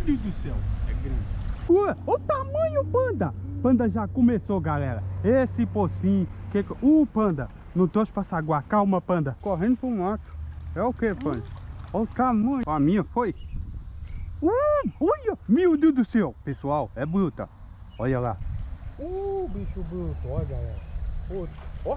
Deus do céu, é grande. Ué, o tamanho, panda. Panda já começou, galera. Esse pocinho. Panda, não trouxe pra saguar. Calma, panda. Correndo pro mato. É o que, panda? Olha o tamanho. A minha foi. Olha, meu Deus do céu. Pessoal, é bruta. Olha lá. Bicho bruto. Olha, galera. Ó.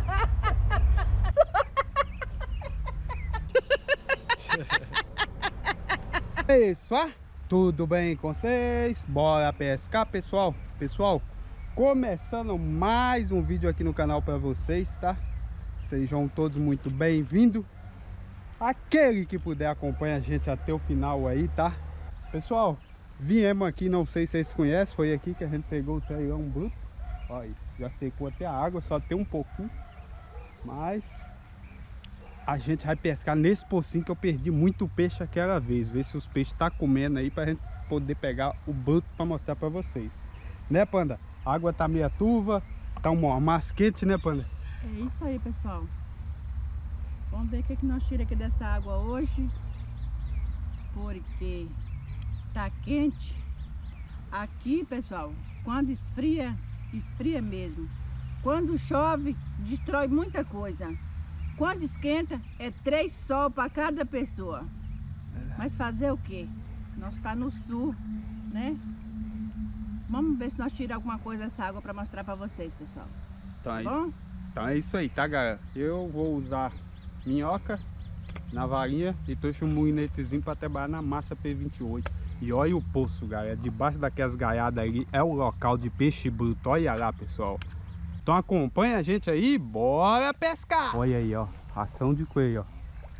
É isso, ó. Tudo bem com vocês? Bora pescar, pessoal? Pessoal, começando mais um vídeo aqui no canal para vocês, tá? Sejam todos muito bem-vindos. Aquele que puder acompanha a gente até o final aí, tá? Pessoal, viemos aqui, não sei se vocês conhecem, foi aqui que a gente pegou o traião bruto. Olha, já secou até a água, só tem um pouquinho. Mas a gente vai pescar nesse pocinho que eu perdi muito peixe aquela vez. Ver se os peixes tá comendo aí pra gente poder pegar o bruto pra mostrar pra vocês. Né, panda? A água tá meia turva, tá um mormaço quente, né, panda? É isso aí, pessoal. Vamos ver o que nós tiramos aqui dessa água hoje. Porque tá quente. Aqui, pessoal, quando esfria, esfria mesmo. Quando chove, destrói muita coisa. Quando esquenta, é 3 sol para cada pessoa. Mas fazer o quê? Nós tá no sul, né? Vamos ver se nós tiramos alguma coisa dessa água para mostrar para vocês, pessoal. Então é isso aí, tá, galera? Eu vou usar minhoca na varinha e trouxe um muinetezinho para trabalhar na massa P28. E olha o poço, galera. Debaixo daquelas gaiadas ali é o local de peixe bruto. Olha lá, pessoal. Então acompanha a gente aí, bora pescar! Olha aí, ó, ração de coelho, ó.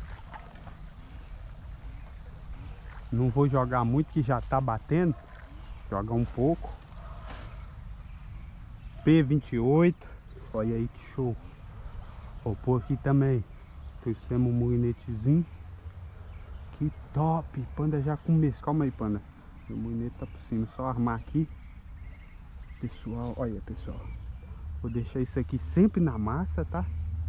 Não vou jogar muito que já tá batendo. Joga um pouco. P28. Olha aí que show. Vou pôr aqui também. Trouxemos um muinetezinho. Que top! Panda já começou. Calma aí, panda. O muinete tá por cima. Só armar aqui. Pessoal, olha, pessoal. Vou deixar isso aqui sempre na massa, tá?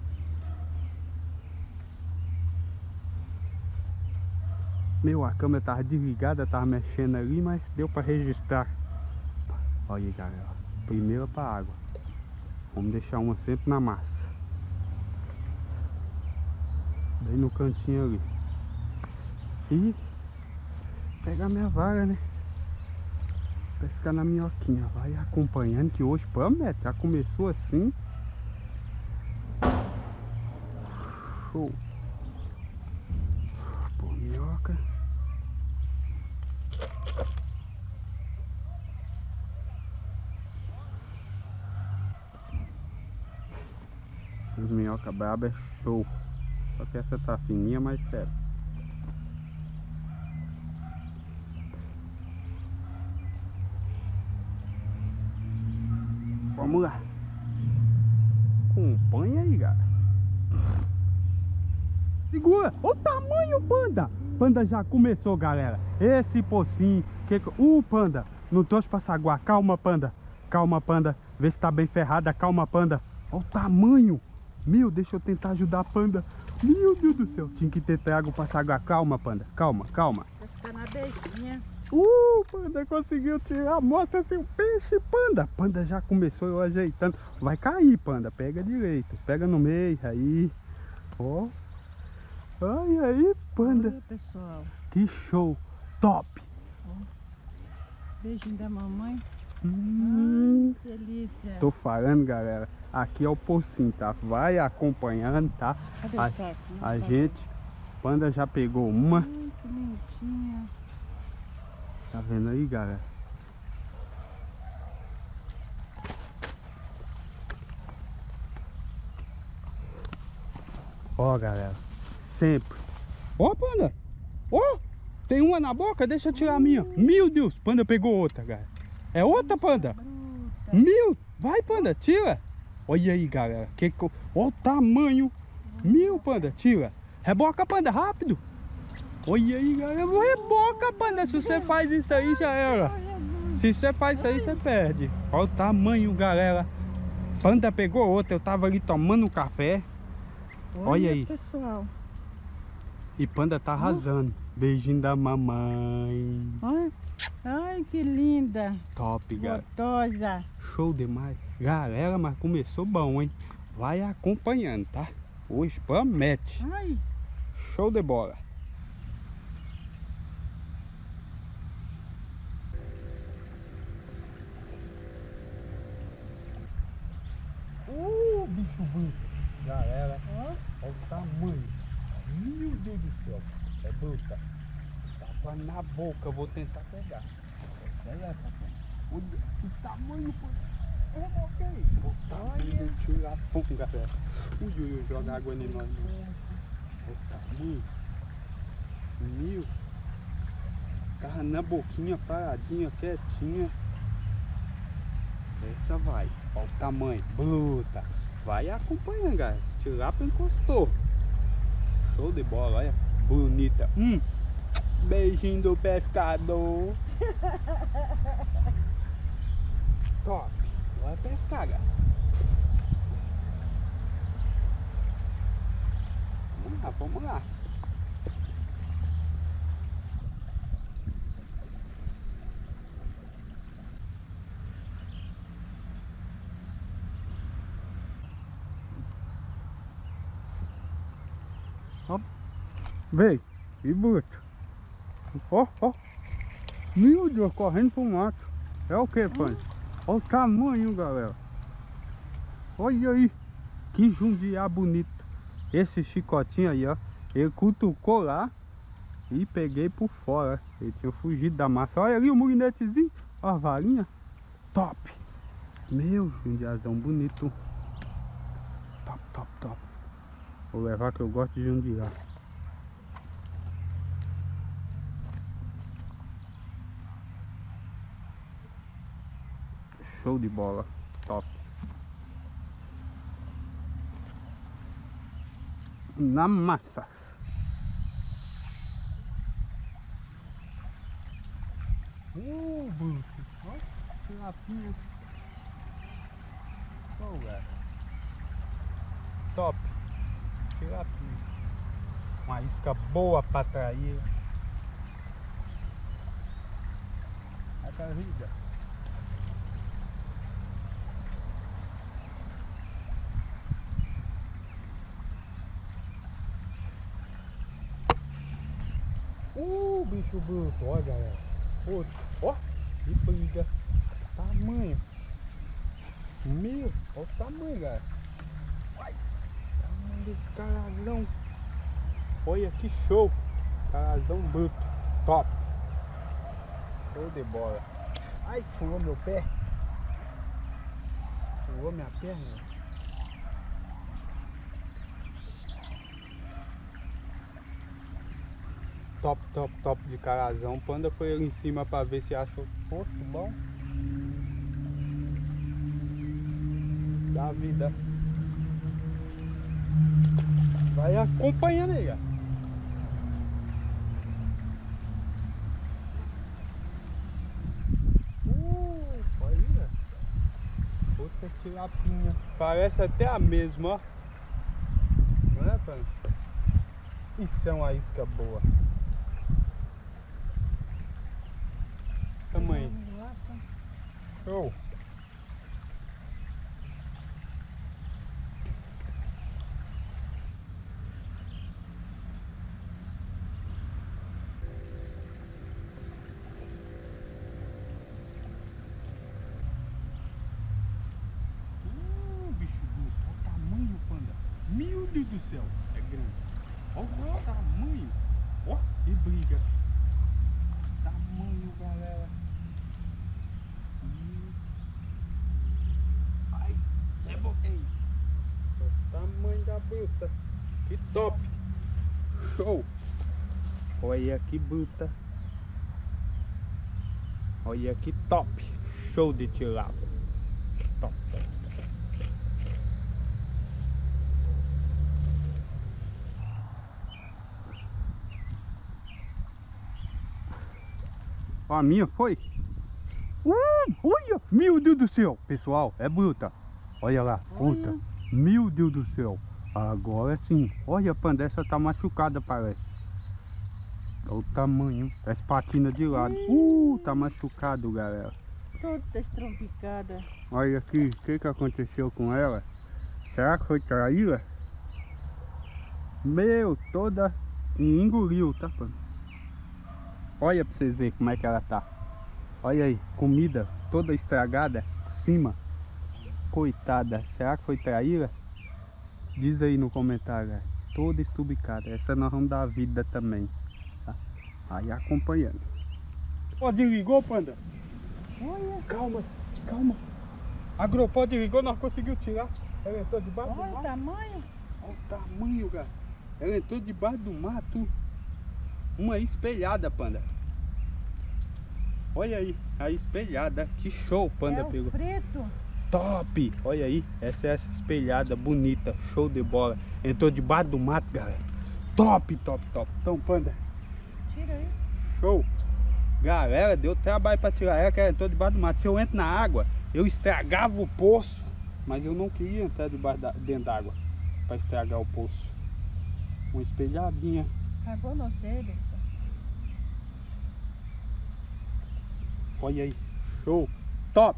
A câmera tava desligada, tava mexendo ali, mas deu pra registrar. Olha aí, galera. Primeira pra água. Vamos deixar uma sempre na massa. Bem no cantinho ali. E pegar minha vara, né? Pescar na minhoquinha, vai acompanhando que hoje promete, já começou assim. Show. Pô, minhoca. As minhoca braba é show. Só que essa tá fininha, mas sério. Vamos lá. Acompanha aí, cara. Segura. O tamanho, panda. Panda já começou, galera. Esse pocinho. Panda. Não trouxe pra saguar. Calma, panda. Calma, panda. Vê se tá bem ferrada. Calma, panda. Olha o tamanho. Meu, deixa eu tentar ajudar a panda. Meu Deus do céu. Tinha que ter trago pra saguar. Calma, panda. Calma, calma. Tá na beijinha. Panda conseguiu tirar. Mostra seu peixe, panda. Panda já começou eu ajeitando. Vai cair, panda. Pega direito. Pega no meio. Aí. Ó. Olha aí, panda. Olha, pessoal. Que show. Top. Ó. Beijinho da mamãe. Que delícia. Tô falando, galera. Aqui é o pocinho, tá? Vai acompanhando, tá? Cadê o saco? A gente. Panda já pegou uma. Que bonitinha. Tá vendo aí, galera? Ó, galera. Sempre. Ó, panda. Ó, tem uma na boca. Deixa eu tirar a minha. Meu Deus, panda pegou outra, galera. É outra, panda. Meu, vai, panda, tira. Olha aí, galera. Ó o tamanho. Meu, panda, tira. Reboca, panda, rápido. Olha aí, galera. Reboca, panda. Se você faz isso aí, já era. Se você faz isso aí, você perde. Olha o tamanho, galera. Panda pegou outra. Eu tava ali tomando um café. Olha aí. Pessoal. E Panda tá arrasando. Beijinho da mamãe. Ai, ai, que linda. Top, galera. Gostosa. Show demais. Galera, mas começou bom, hein? Vai acompanhando, tá? Hoje promete. Ai. Show de bola. Bicho bruto. Galera, olha o tamanho. Meu Deus do céu. É bruta. Tava na boca, vou tentar pegar. Olha essa, olha o tamanho, pô. Ok. O tamanho do tirapão, galera. Ui, joga água em nós. O tamanho. Meu. Tava na boquinha, paradinha, quietinha. Essa vai. Olha o tamanho. Bruta. Vai acompanhando, galera. Tilápia encostou. Show de bola, olha. Bonita. Beijinho do pescador. Top. Vai pescar, galera. Vamos lá, vamos lá. Ó, veio, e bruto. Ó, ó. Meu Deus, correndo pro mato. É o que, Panda? Olha o tamanho, galera. Olha aí. Que jundiá bonito. Esse chicotinho aí, ó. Ele cutucou lá e peguei por fora. Ele tinha fugido da massa. Olha ali o murinetezinho. Ó a varinha. Top. Meu jundiazão bonito. Top, top, top. Vou levar que eu gosto de jundiá. Show de bola. Top. Na massa. Bruto. Olha que lapinha. Oh, velho. Top. Tilapia. Uma isca boa para atrair. A carriga. Bicho bruto, olha, galera. Outro. Ó, que briga. Tamanho. Meu, olha o tamanho, galera. Tamanho desse carazão. Olha que show. Carazão bruto. Top. Show de bola. Ai, furou meu pé. Furou minha perna. Top, top, top de carazão. Panda foi ali em cima pra ver se achou fosse bom. Da vida. Vai acompanhando aí, ó. Olha. Outra tilapinha. Parece até a mesma, ó. Não é, Panda? Isso é uma isca boa. Tamanho. Show. Bicho bruto. Olha o tamanho, Panda. Meu Deus do céu. É grande. Olha o tamanho. Ó, e briga. Tamanho, galera. Ai, é boquinho. O tamanho da bruta. Que top. Show. Olha que bruta. Olha que top. Show de tilápia. Top. A minha foi. Olha, meu Deus do céu. Pessoal, é bruta. Olha lá, bruta. Meu Deus do céu. Agora sim. Olha, Panda, essa tá machucada, parece. Olha o tamanho. Essa patina de lado. Tá machucado, galera. Toda estrompicada. Olha aqui, o que aconteceu com ela? Será que foi traíra? Meu, toda engoliu, tá, pano? Olha pra vocês verem como é que ela tá. Olha aí, comida toda estragada por cima. Coitada, será que foi traíra? Diz aí no comentário, galera. Toda estrubicada. Essa nós vamos dar vida também, tá? Aí acompanhando. Ó, desligou, Panda? Olha. Calma, calma. A Agropó desligou, nós conseguimos tirar. Ela entrou debaixo do Olha o mato. tamanho. Olha o tamanho, cara. Ela entrou debaixo do mato. Uma espelhada, Panda. Olha aí, a espelhada. Que show, Panda pegou. Frito. Top! Olha aí, essa é essa espelhada bonita. Show de bola. Entrou debaixo do mato, galera. Top, top, top. Então, Panda. Tira aí. Show. Galera, deu trabalho pra tirar ela, que ela entrou debaixo do mato. Se eu entro na água, eu estragava o poço. Mas eu não queria entrar dentro d'água para estragar o poço. Uma espelhadinha. Acabou no cedo. Olha aí. Show. Top.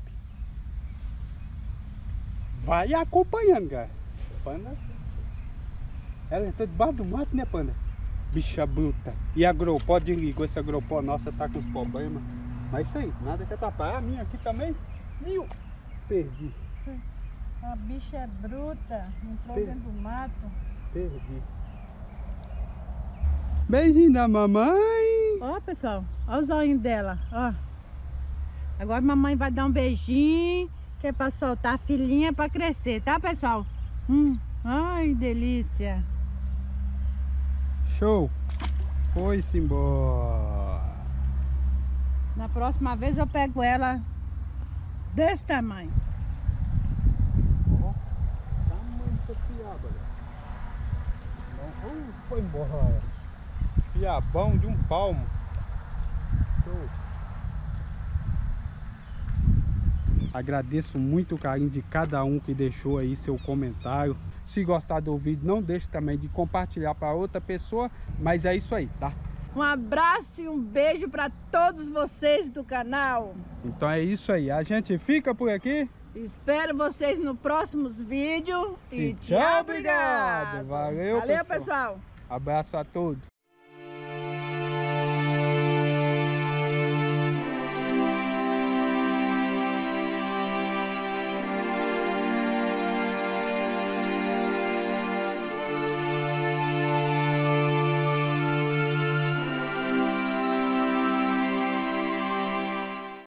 Vai acompanhando, cara. Panda. Ela entrou debaixo do mato, né, Panda? Bicha bruta. E a Agropó desligou. Essa Agropó nossa tá com os problemas. Mas isso aí, nada que atrapalhar. A minha aqui também. Perdi. A bicha é bruta. Entrou dentro do mato. Perdi. Beijinho da mamãe. Ó, pessoal. Ó os olhinhos dela. Ó. Agora a mamãe vai dar um beijinho. Que é pra soltar a filhinha pra crescer, tá, pessoal? Ai, delícia. Show. Foi-se embora. Na próxima vez eu pego ela desse tamanho. Ó, tamanho dessa piaba. Foi embora. Piabão de um palmo. Show. Agradeço muito o carinho de cada um que deixou aí seu comentário. Se gostar do vídeo, não deixe também de compartilhar para outra pessoa. Mas é isso aí, tá? Um abraço e um beijo para todos vocês do canal. Então é isso aí. A gente fica por aqui. Espero vocês no próximos vídeos. E tchau, obrigado. Valeu, Valeu, pessoal. Abraço a todos.